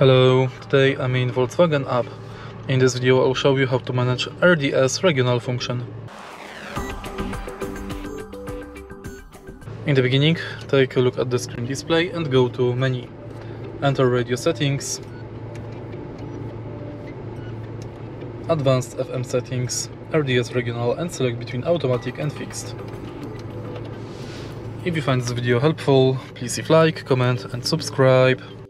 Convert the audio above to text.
Hello, today I'm in Volkswagen Up. In this video I'll show you how to manage RDS regional function. In the beginning, take a look at the screen display and go to Menu. Enter Radio Settings, Advanced FM Settings, RDS Regional, and select between Automatic and Fixed. If you find this video helpful, please leave like, comment and subscribe.